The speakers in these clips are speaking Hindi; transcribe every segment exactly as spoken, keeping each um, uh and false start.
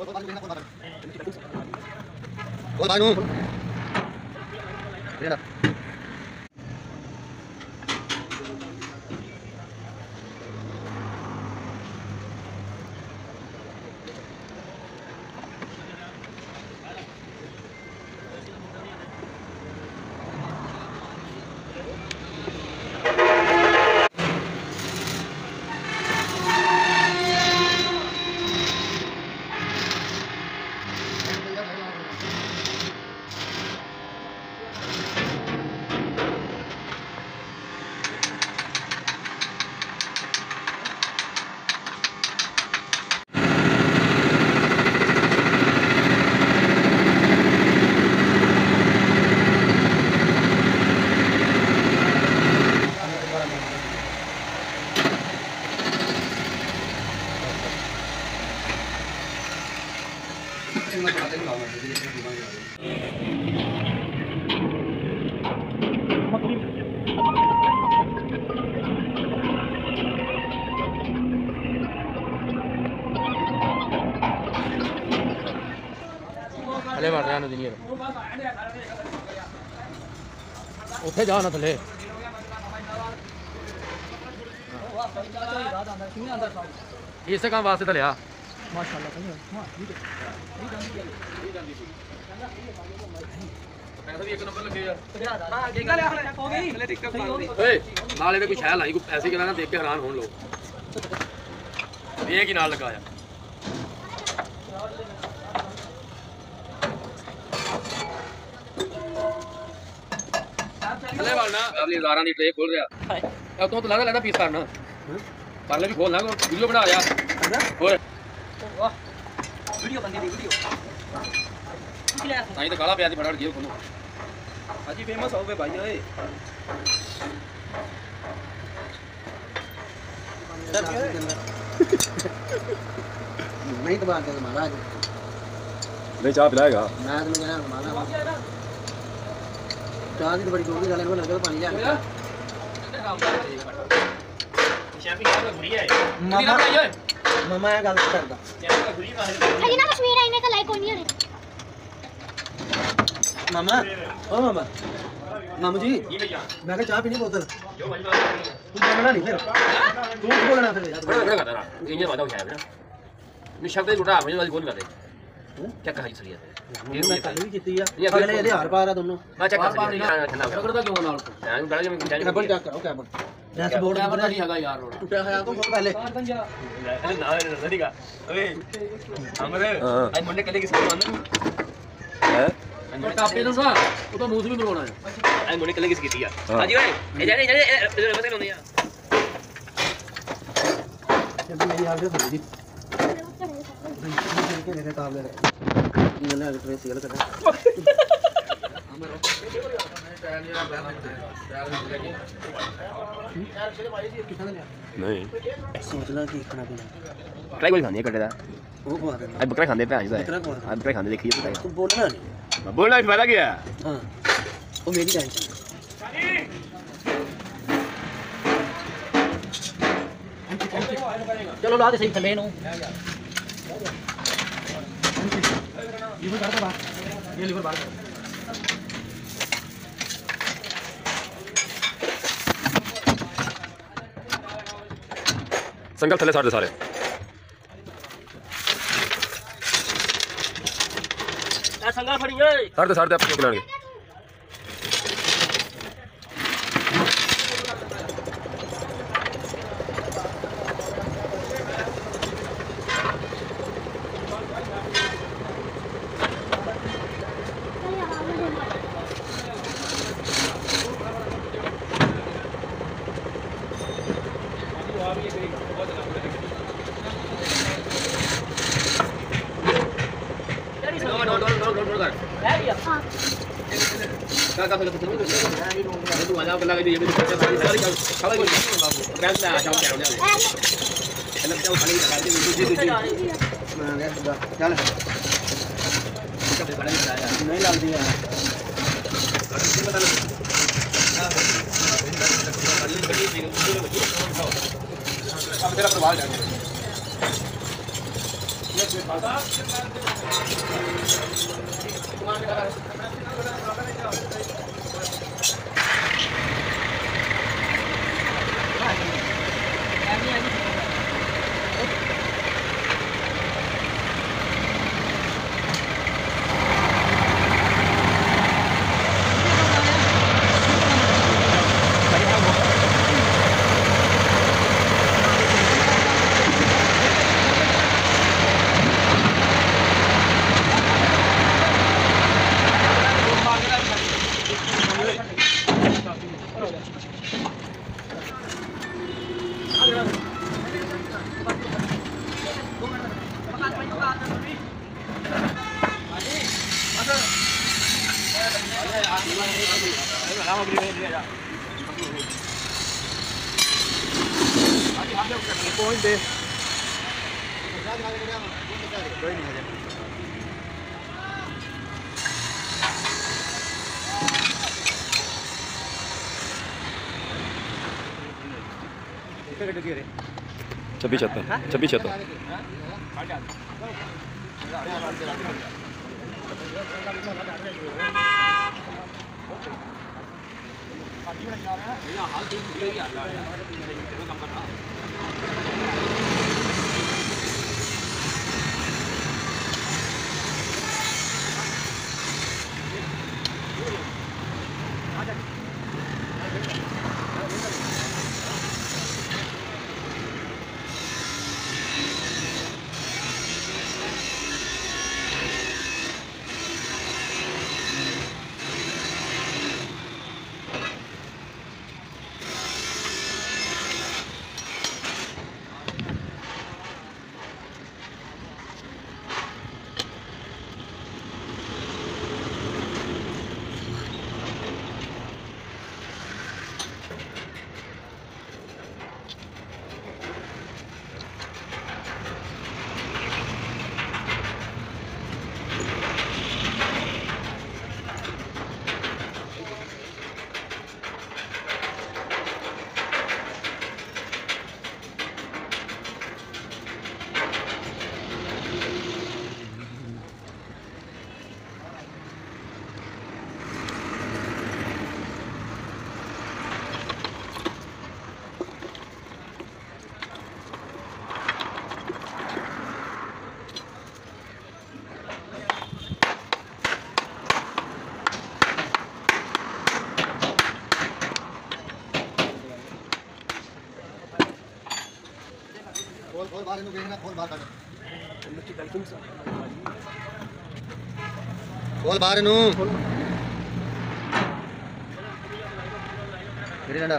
Ôi bài luôn. Đây là. ਥੱਲੇ ਵੜ ਰਿਹਾ ਨਦੀ ਨੀਰ ਉੱਥੇ ਜਾ ਨਾ ਥੱਲੇ ਇਸੇ ਕੰਮ ਵਾਸਤੇ ਤਾਂ ਲਿਆ ਮਾਸ਼ਾਅੱਲਾ ਪੈਸੇ ਵੀ ਇੱਕ ਨੰਬਰ ਲੱਗੇ ਯਾਰ ਓਏ ਨਾਲੇ ਤੇ ਕੋਈ ਸ਼ਹਿ ਲਾਈ ਕੋਈ ਪੈਸੇ ਕਿਹਨਾਂ ਨਾ ਦੇਖ ਕੇ ਹੈਰਾਨ ਹੋਣ ਲੋਕ ਇਹ ਕੀ ਨਾਲ ਲਗਾਇਆ ਥੱਲੇ ਵੜਨਾ ਅਗਲੀ ਹਜ਼ਾਰਾਂ ਦੀ ਟ੍ਰੇ ਖੋਲ ਰਿਹਾ ਇਹ ਤੋਂ ਤਾਂ ਲੱਗਦਾ ਲੈਣਾ ਪੀਸ ਕਰਨਾ ਪਰਲੇ ਵੀ ਖੋਲਣਾ ਵੀਡੀਓ ਬਣਾ ਰਿਹਾ ਹੋਰ ਵਾਹ ਵੀਡੀਓ ਬੰਦੀ ਦੀ ਵੀਡੀਓ ਨਹੀਂ ਤਾਂ ਕਾਲਾ ਪਿਆ ਦੀ ਫਟਾਫਟ ਗਿਓ ਖੋਲੋ ਅੱਜ ਫੇਮਸ ਹੋ ਗਏ ਭਾਈ ਓਏ नहीं तो बात है महाराज नहीं चाह पिलाएगा मैं तो कहना माना चाह की तो बड़ी टोकरी डालने को लगा पानी ले मामा मामा ये गल करदा अजी ना कश्मीर आने का लाइक कोई नहीं है मामा ओ मामा मामू जी मैं कहा चाह पीनी बोतल तू बोलना नहीं फिर तू बोलना फिर बड़ा बड़ा करता ये ये बात हो गया है ना निशा पे जुड़ा मुझे वाली बोल कर दे क्या कहा इसलिए ये मैं कल भी कीती है अगले ਇਹਦੇ ਹਾਰ ਪਾ ਰਾ ਦੋਨੋਂ मैं चेक कर ठंडा करदा क्यों ਨਾਲ मैं गड़ा में कैबन चेक करो कैबन डैशबोर्ड कैबन नहीं हैगा यार टूटा है तो पहले ना नदीगा ओए हमरे आज मंडे कले किसको मानना है और कापे तो सा वो तो मूस भी मरवाना है आज मंडे कले किस कीती है हां जी भाई ए जाने जाने पता नहीं यार जब मेरी हाल से थोड़ी के लेके काम ले मैंने अगर ट्रेस सेल करना हमारा टायर मेरा बैग नहीं सोचना कि खाना पीना ट्राई कोई खाने कटे दा वो खवा दे आज बकरा खाने पे आज बकरा खवा आज बकरा खाने देखिए पता तू बोलना नहीं है बोलना ही फायदा क्या हां वो मेरी टेंशन चलो ला दे सही थले नु ये भी कर दे बात ये लीवर बाहर कर संगल थले सारे सारे ए संगल फड़ी ओए सारे सारे आप निकलांगे का का तू आ जाओ लगा दे ये भी सारी सारी सारा कुछ बैंक में आ जाओ क्या होने वाला है लग जाओ खाली लगा दे दूसरी दूसरी मैं चल कब बड़ा नहीं आया नहीं लग दिया अब तेरा प्रभाव जाएगा छब्बीस छहत्तर छब्बीस छहत्तर बोल बाहर नु फिर डंडा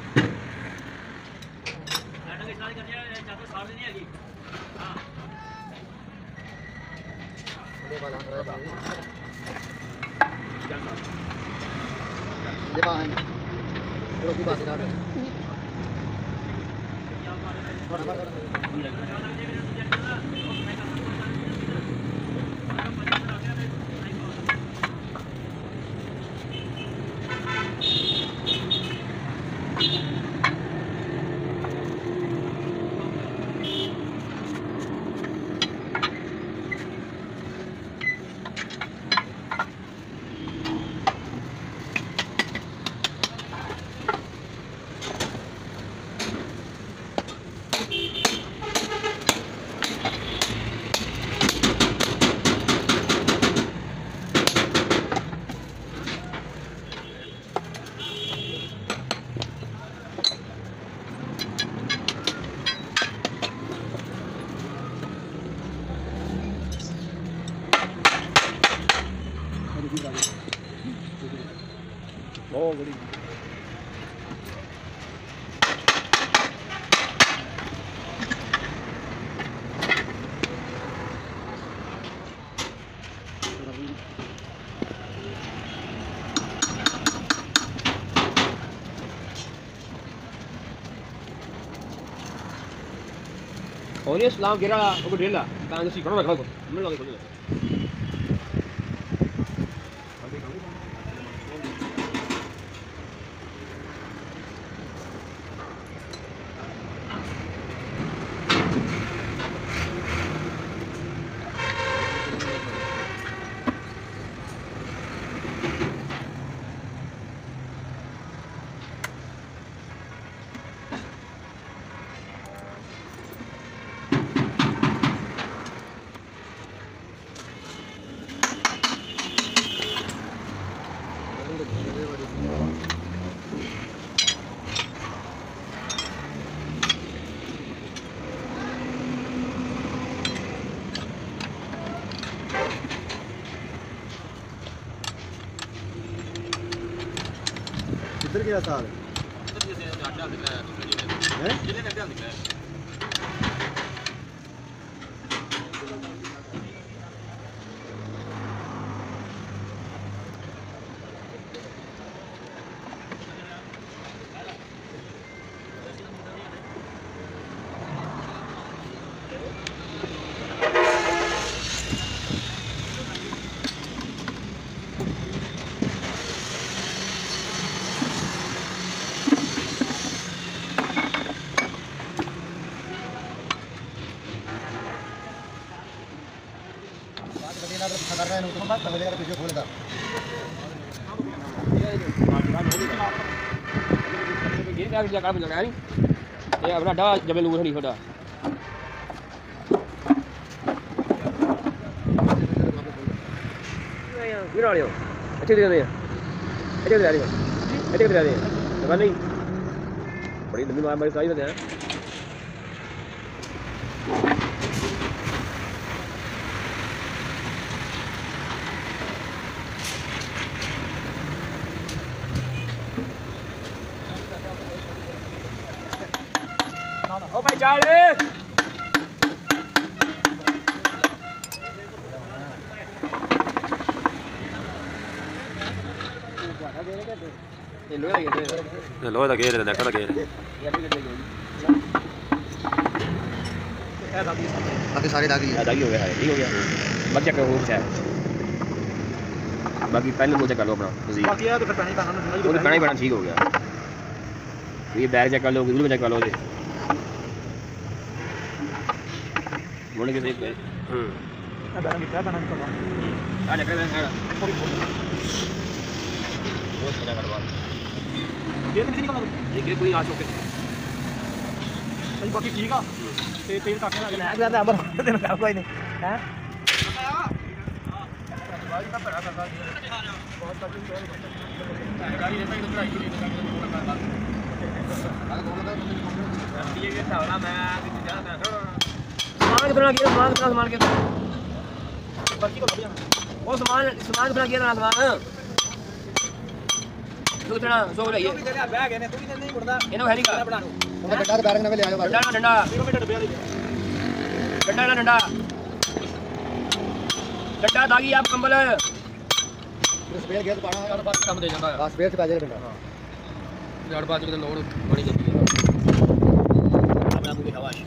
ये बाहर है की बात है Oh, good. Oh, ini selang kira aku dia lah. Tangan si korang nak kau. Mana lagi kau ni? ਕਿਹੜਾ ਸਾਲ ਹੈ ये क्या जगह पे लगाया नहीं ये अपना डा जब लूर नहीं छोड़ा ये आ रहे हो अच्छे दे दे अच्छे दे रहे हो अच्छे दे रहे हैं दबा नहीं बड़ी लंबी मार मार सारी होते हैं ओ भाई चाले ये लोहे लगे ये लोहे का घेर है नेट का घेर है बाकी सारे दागी दागी हो गया है ठीक हो गया बाकी चेक हो गया बाकी पहले वो चेक कर लो अपना मजीद बाकी यार तो फिर पानी पाना वो तो पानी पाना ठीक हो गया ये बैग चेक कर लो ग्रिल में चेक कर लो ये बोले के देख हम्म आ बैग निकाल पाना निकाल आ चेक कर बैग बहुत मजा करवा ये तो नहीं निकाल ये ग्रिल पूरी आ चुके सही बाकी ठीक आ ते तेल काटने लगे मैं भी आता अमर तेन कर कोई नहीं हैं गाड़ी का भरा करता बहुत तकलीफ गाड़ी रहता है तो ये ये सावला मैं जाना सामान कितना किया सामान कितना सामान कितना बाकी को बढ़िया वो सामान सामान कितना किया सामान कितना सो रही है बैग है ने तू नहीं मुड़दा इनो हैरी का बना लो ਉਹ ਡੰਡਾ ਬੈਰੰਗ ਨਵੇਂ ਲਿਆਇਓ डंडा ना डंडा ਕਿਲੋਮੀਟਰ ਡੱਬੇ ਵਾਲੀ डंडा ना डंडा डंडा दागी आप कंबल ਸਪੇਅਰ ਗੇਅਰ ਪਾਣਾ यार बस काम दे जाता है ਬਸ ਸਪੇਅਰ ਚ ਪੈ ਜਾਏ ਡੰਡਾ जड़ बाज के लोड बड़ी जाती है अपना मुझे हवाश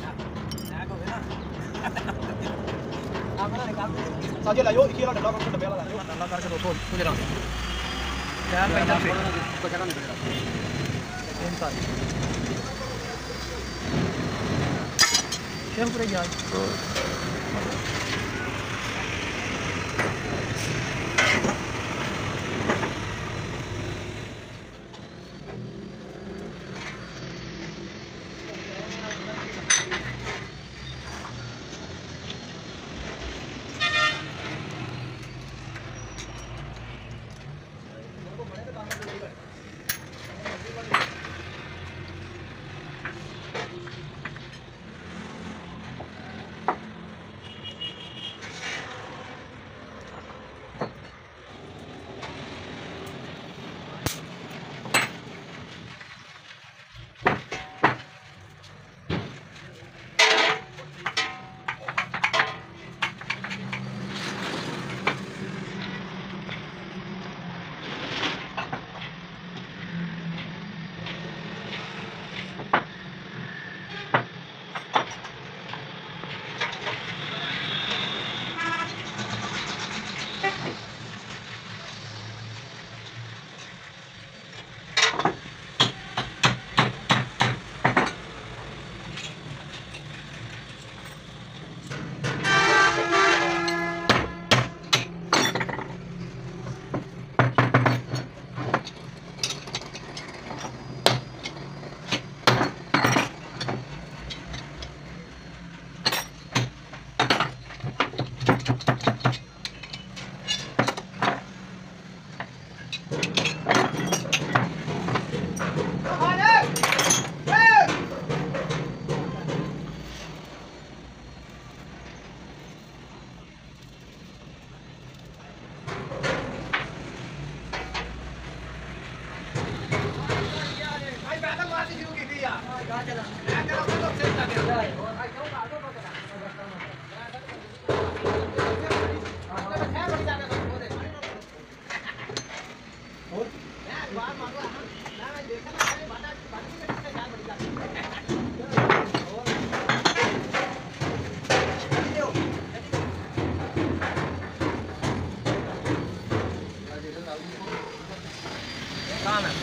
ਸਾਜੇ ਲਾਇਓ ਇੱਕ ਵਾਲਾ ਡੰਡਾ ਕਰਕੇ ਡੱਬੇ ਵਾਲਾ ਲਾਇਓ ਡੰਡਾ ਕਰਕੇ ਦੋਸਤੋ ਕੁਝ ਰੰਗ ਯਾਰ ਪੈਂਦਾ ਫੇ ਕੁਝ ਜਗ੍ਹਾ ਨਹੀਂ ਪੜੇਗਾ ਇਨਸਾਨ ਸ਼ੇਮ ਕਰੇ ਗਿਆ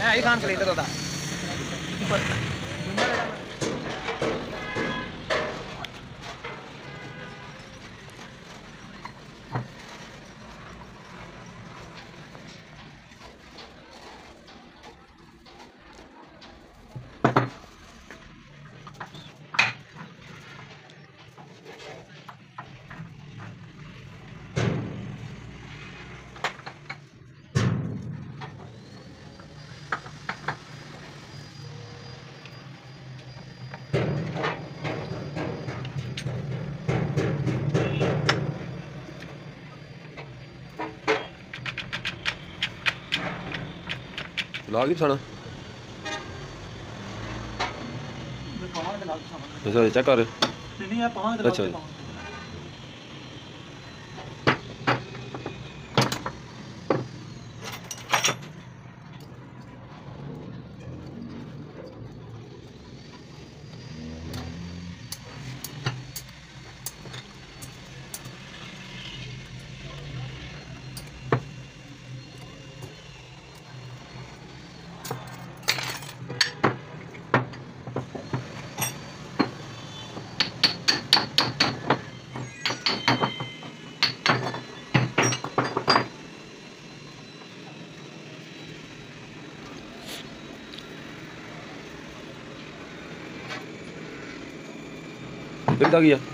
है ही खान खरीद तो लाग नहीं पसाना अच्छा चेक कर नहीं यार पावन अच्छा फिर क्या किया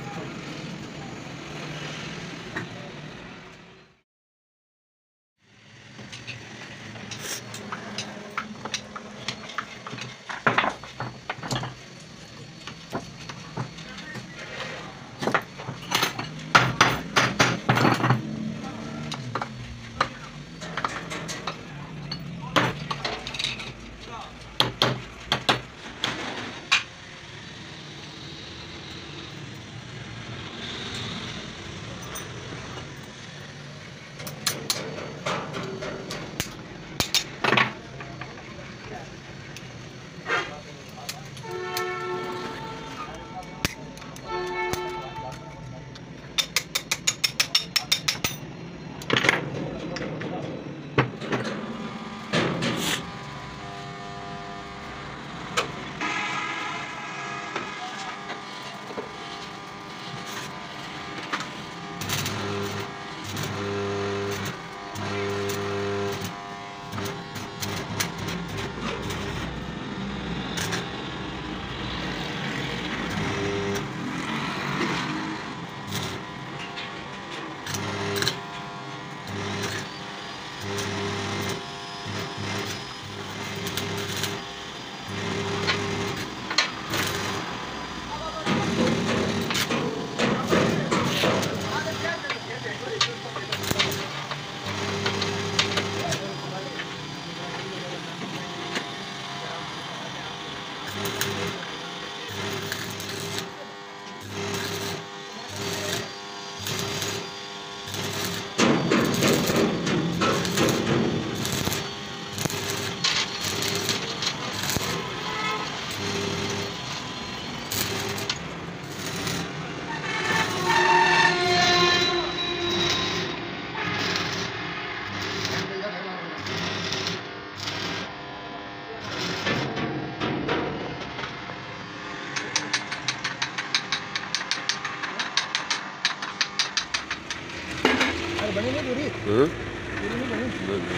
बनी नहीं पूरी हाँ पूरी नहीं बनी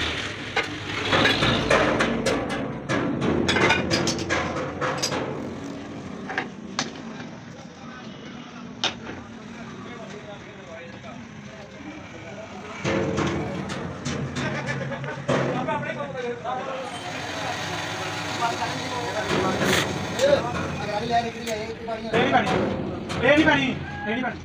नहीं बनी नहीं बनी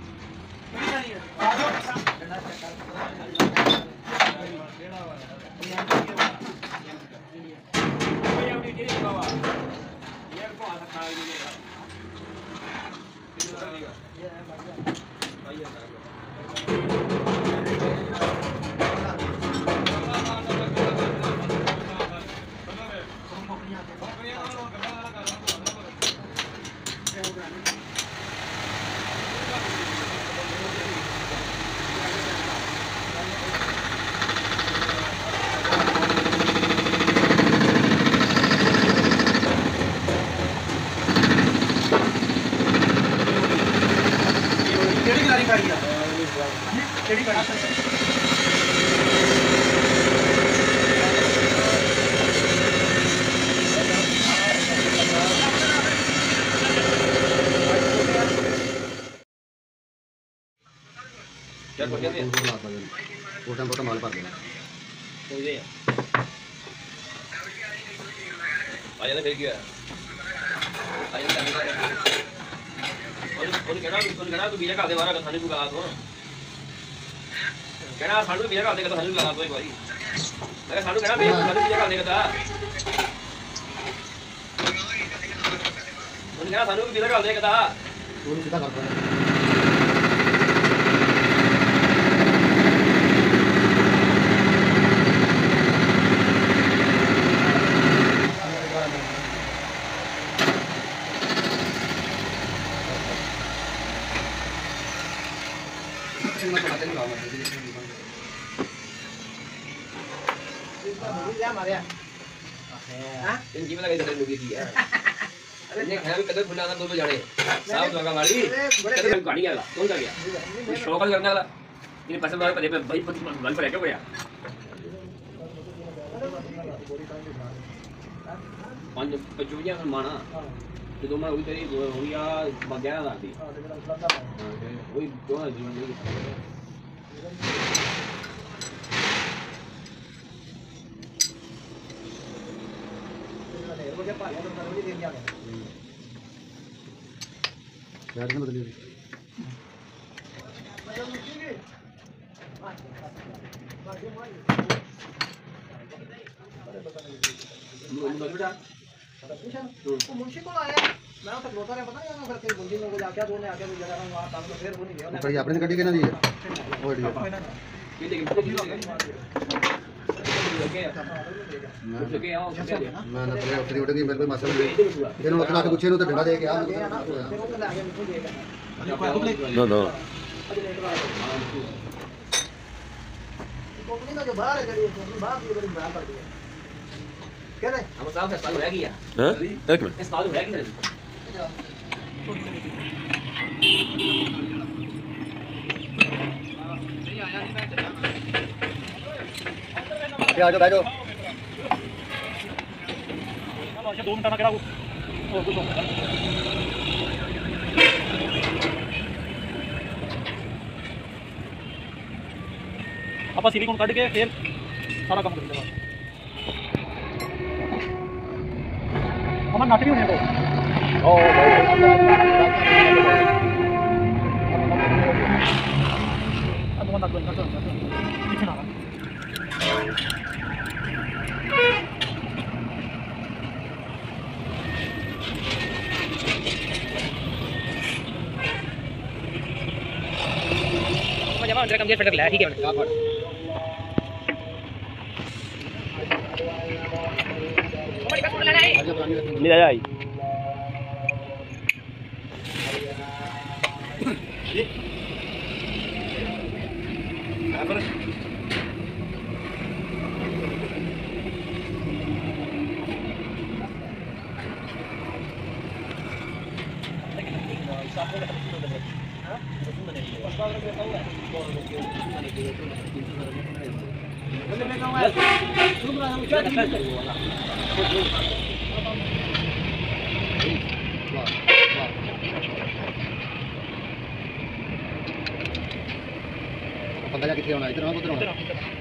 ਕਿਹੜੀ ਕੜੀ ਆ ਕਿਹੜੀ ਕੜੀ क्या कर दिया वो टाइम तो माल पा देना हो गया आ जाना फिर क्या आ जाना और और कहना तू कहना तू बीजा का दे वाला खाने को लगा दो कहना साडू बीजा का दे का खाने को लगा दो एक बारी मैं साडू कहना बीजा का दे का उन कहना साडू बीजा का दे का वो सीधा कर दो इन जीवन लगा इधर लोगी थी यार अरे खाना भी कदर खुला था दो दो जाने साहब लगा वाली कदर गाड़ी वाला कौन सा गया शौक करने वाला ये पसंद वाले पदे पे भाई पति मन पर है क्या गया पांच पचूजिया माना तो दो मार हुई तेरी हुई या ग्यारह लाख थी वही दो जीवन में यार ने बदली मुंशी को आया मैं तो रोता रहा पता नहीं मैं फिर मुंशी को जाके दो ने आके वो जगह वहां काम तो फिर वो नहीं गया पर ये आपने कटी के ना दी है वो डी ये देखिए तो किलो ओके ओके आओ मैं ना तेरे उतरी उड़ेगी मेरे को मसल दे इन्होंने उतना के पूछे नु तो डंडा दे के आ नो नो कंपनी का जो बाहर है जड़ी बाहर ये बड़ी बात पड़ गई क्या रे हम साहब साल हो गया हां एक मिनट इस साल हो गया क्या आ जाओ बैठो दो मिनट ना करा वो ਆਪਾਂ ਸਿਲੀਕਨ ਕੱਢ ਕੇ ਫਿਰ ਸਾਰਾ ਕੰਮ ਕਰੀਦਾ ਬਸ ਅਮਨ ਨੱਟ ਨਹੀਂ ਹੋਣੇ ਕੋ ਓ ਅਮਨ ਨੱਟ ਨਹੀਂ ਕਰਦਾ ਪਿੱਛੇ ਨਾ जमा अंदर कम देर फटक लिया ठीक है नहीं आया आई पंगा कितने होना इधर उधर होना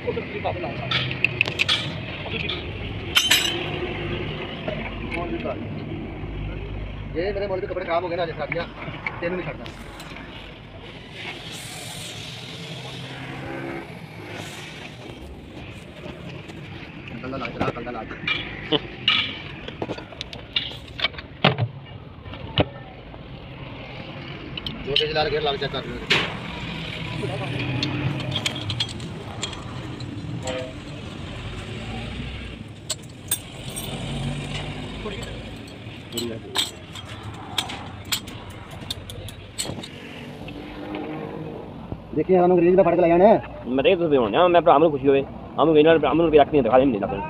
ये मेरे मोल के कपड़े खराब हो गए ना जैसा दिया तेन नहीं छड़ना कंधा लाग चला कंधा लाग दो पेज लार घेर लाग चेक कर देखिए हम अंग्रेजी का फटक लगाने मैं देख तो होना मैं भरा में खुशी होवे हम गइना हम रुपया रखनी दिखा नहीं लगन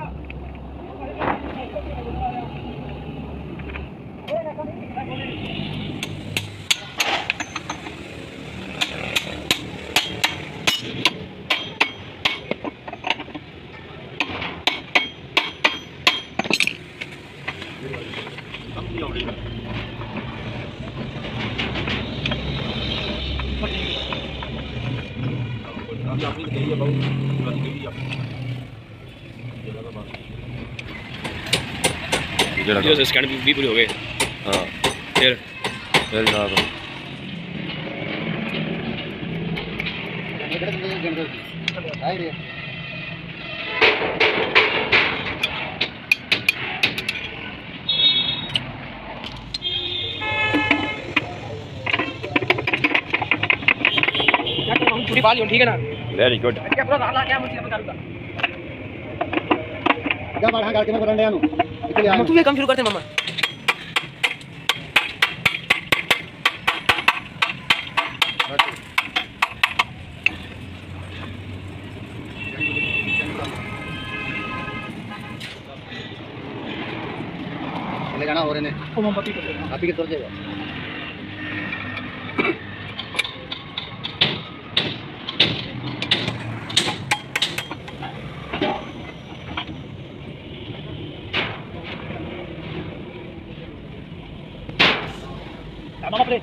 ਜਿਹੜਾ जो स्कैन भी पूरे हो गए ਹਾਂ फिर ਫਿਰ ਜਨਾਬ पूरी बाल ठीक है ना ਵੈਰੀ ਗੁੱਡ क्या पूरा डाला क्या मुझे बता दूंगा जा बाहर करके मैं करने आनु इतने आ तू ये काम शुरू करते मामा ले जाना हो रहे ने ओ मम पपी को आप ही के तोड़ जाएगा मामा प्ले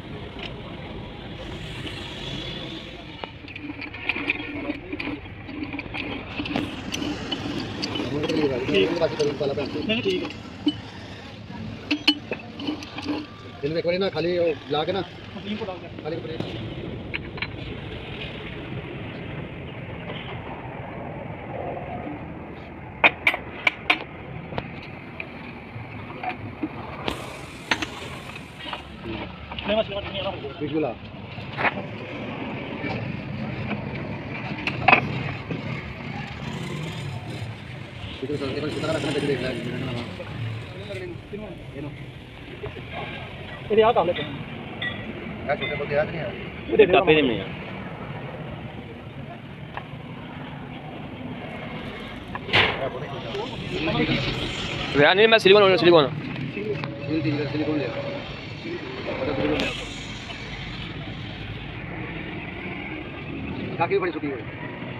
नहीं ठीक है दिन में एक बार ना खाली ला के ना खाली बिल्कुल ये आ काम लेते हैं क्या छोटे को याद नहीं है ये कापे में यार नहीं मैं सिलिकॉन सिलिकॉन सिलिकॉन ले काफी बड़ी छुट्टी है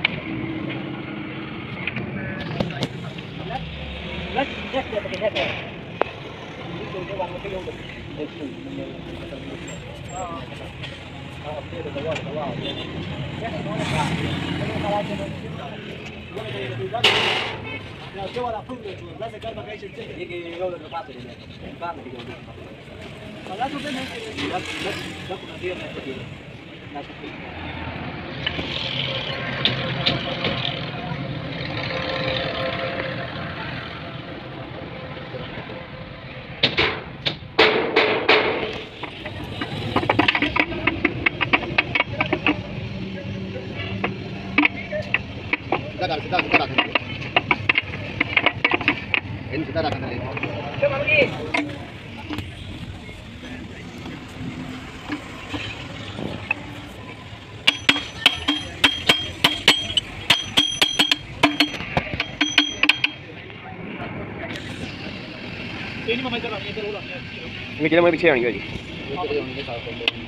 सीधा सीधा सीधा रखना इन सीधा रखना ले चल मम्मी मैं चला मैं पीछे आएंगे जी ये तो होंगे साथ में